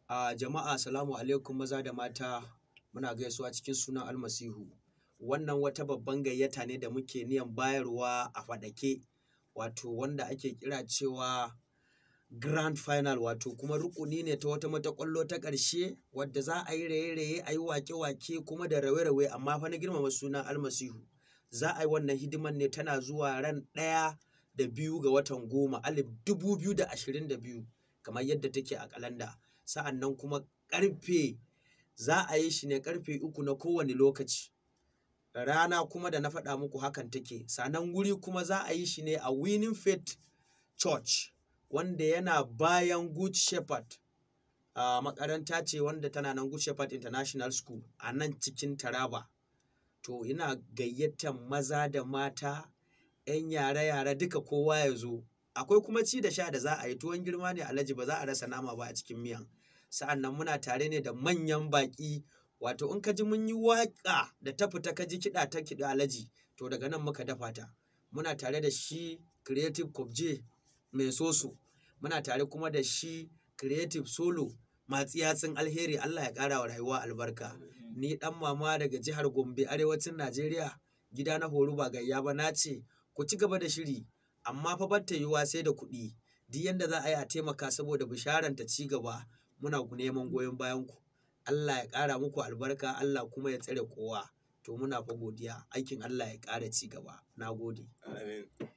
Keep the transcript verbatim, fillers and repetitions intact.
Uh, jama'a salamu alaikum maza da mata, muna gaisuwa cikin sunan Almasihu. Wannan wata babban gayyata ne da muke niyan bayarwa a faɗake, wato wanda ake kira cewa grand final, wato kuma rukuni ne ta wata mata ƙwallo ta ƙarshe wadda za a yi raye-raye, a yi wake-wake kuma da rawe-rawe, amma fa na girmama sunan Almasihu. Za a yi wannan hidiman ne tana zuwa ran ɗaya da biyu ga watan goma alif dubu biyu da ashirin da biyu kamar yadda take a kalanda. Sa'an nan kuma ƙarfe za a yi shi ne ƙarfe uku na kowane lokaci. Rana kuma da na faɗa muku hakan take. Sannan wuri kuma za a yi shi ne a Winning Faith Church, wanda yana bayan Good Shepherd. Uh, makaranta ce wanda tana nan Good Shepherd International School a nan cikin Taraba. To ina gayyatan maza da mata, 'yan yare-yare duka kowa ya zo. Akwai kuma ci da sha da za a yi, tuwon girma ne alhaji, ba za a rasa nama ba a cikin miyan. Sa'an nan muna tare ne da manyan baƙi, wato in ka ji mun yi waƙa da ta fita ka ji kiɗa ta kiɗa alhaji, to daga nan muka dafa ta. Muna tare da shi Creative COBJAY mai soso, muna tare kuma da shi Creative Solo matsiyatsin alheri. Allah ya ƙara wa rayuwa albarka. Ni ɗan mama daga jihar Gombe, arewacin Najeriya, gida na horo ba gayya ba, na ce ku ci gaba da shiri, amma fa batta yiwuwa sai da kuɗi. Duk yanda za a yi a taimaka saboda bisharan ta ci gaba, muna neman goyon bayan ku. Allah ya ƙara muku albarka, Allah kuma ya tsare kowa. To muna fa godiya, aikin Allah ya ƙara ci gaba. Na gode. Amin.